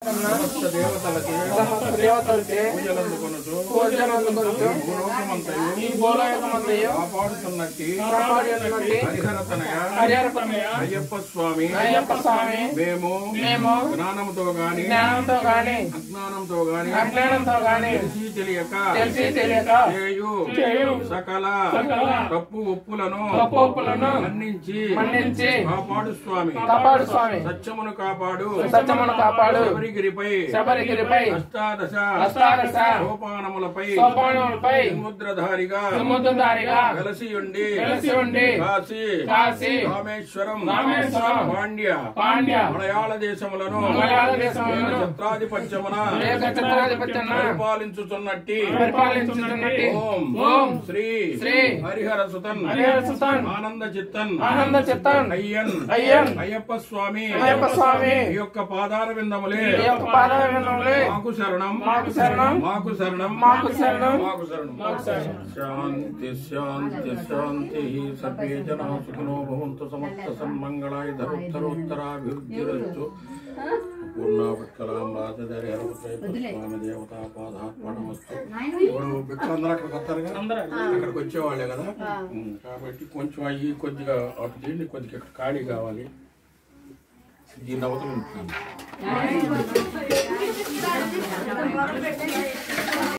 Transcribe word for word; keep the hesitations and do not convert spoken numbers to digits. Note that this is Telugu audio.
సమస్త దేవతలకి సమస్త దేవతలకి పూజలందుకొనుచు పూజలందుకొనుచు భూలోకమంతయు ఈ భూలోకమంతయు కాపాడుతున్నట్టి కాపాడుతున్నట్టి హరిహరతనయ హరిహరతనయ అయ్యప్ప స్వామి అయ్యప్ప స్వామి మేము మేము జ్ఞానంతో గాని జ్ఞానంతో గాని అజ్ఞానంతో గాని అజ్ఞానంతో గాని తెలిసి తెలియక తెలిసి తెలియక చేయు చేయు సకల సకల తప్పు ఒప్పులను తప్పు ఒప్పులను మన్నించి మన్నించి కాపాడు స్వామి కాపాడు స్వామి సత్యమును కాపాడు సత్యమును కాపాడు శబరిగిరిపై శబరిగిరిపై అష్టాదశ అష్టాదశ సోపానములపై సోపానములపై సముద్రధారిగా సముద్రధారిగా వెలసి ఉండి వెలసి ఉండి కాశీ కాశీ రామేశ్వరం రామేశ్వరం పాండ్య పాండ్య మలయాళ దేశములను మలయాళ దేశములను ఛత్రాధిపత్యమున ఏకఛత్రాధిపత్యమున పరిపాలించుచున్నట్టి పరిపాలించుచున్నట్టి ఓం ఓం శ్రీ శ్రీ హరిహర సుతన్ హరిహర సుతన్ ఆనంద చిత్తన్ ఆనంద చిత్తన్ అయ్యన్ అయ్యన్ అయ్యప్ప స్వామి అయ్యప్ప స్వామి ఈ యొక్క పాదార విందములే ఈ యొక్క పాదారవిందములే మాకు శరణం మాకు శరణం మాకు శరణం మాకు శరణం మాకు శరణం మాకు శరణం శాంతి శాంతి శాంతి సర్వే జనా సుఖినో భవంతు సమస్త సన్మంగళాయ ధరుత్తరోత్తరాభివృద్ధిరస్తు పూర్ణాపత్కలాం రాజధరి స్వామి దేవతా పాదాత్మనమస్తు. ఇప్పుడు బిక్కలందరూ అక్కడికి వస్తారుగా, అక్కడికి వచ్చేవాళ్ళే కదా, కాబట్టి కొంచెం అయ్యి కొద్దిగా అటు దీన్ని కొద్దిగా ఇక్కడ ఖాళీ కావాలి. దీన్ని అవతల